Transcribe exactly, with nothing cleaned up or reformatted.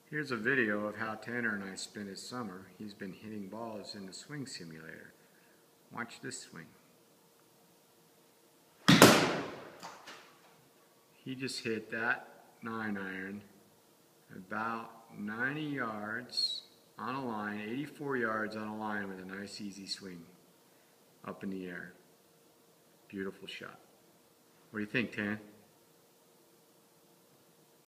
Here's a video of how Tanner and I spent his summer. He's been hitting balls in the swing simulator. Watch this swing. He just hit that nine iron about ninety yards on a line, eighty-four yards on a line with a nice easy swing up in the air. Beautiful shot. What do you think, Tan?